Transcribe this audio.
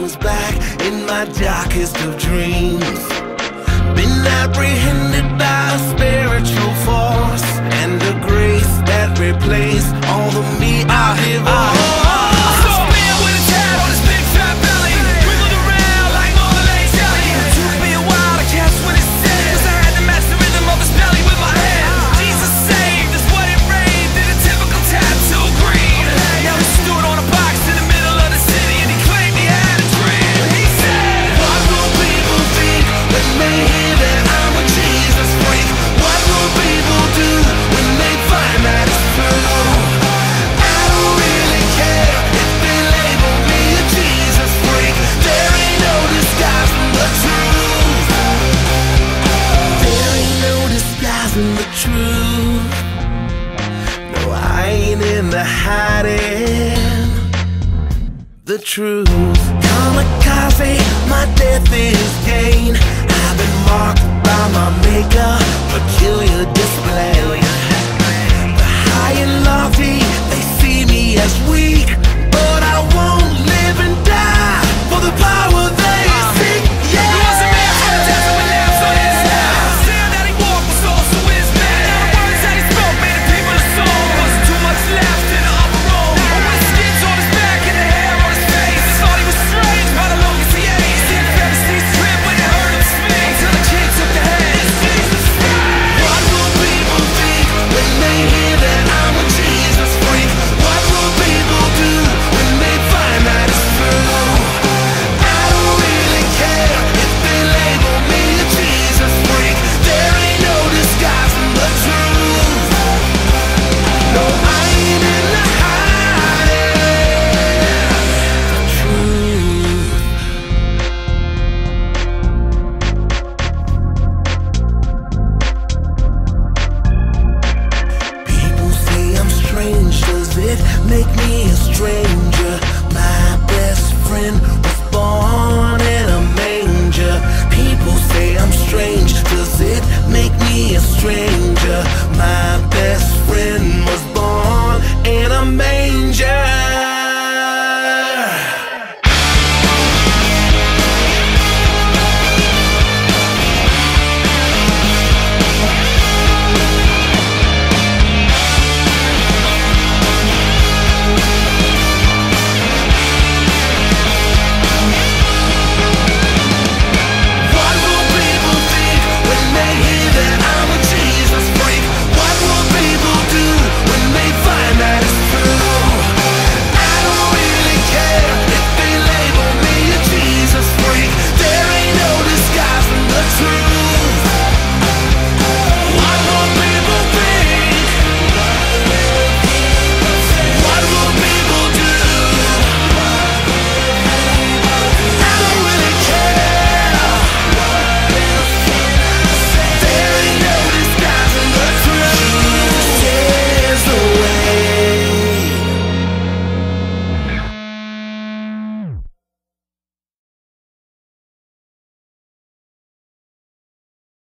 comes back in my darkest of dreams. Been apprehended by a spiritual force and a grace that replaced all the me I have. Hiding the truth. Kamikaze, my death is gain. I've been marked by my maker, peculiar display. The high and lofty, they see me as weak, but I won't live and die for the power they seek. Yeah. He was a man from the desert with lamps on his head. The sin that he walked was also his man. The words that he spoke made the people a soul. Wasn't too much left in the upper room. With skins on his back and the hair on his face. They thought he was strange by the longest he ate. Didn't Pharisees trip when they heard him speak until the king took the head. What will people think when they hear that I'm a Jesus freak? What will people do when they find that it's true? I don't really care if they label me a Jesus freak. There ain't no disguising the truth. No, I ain't in the make me a stranger.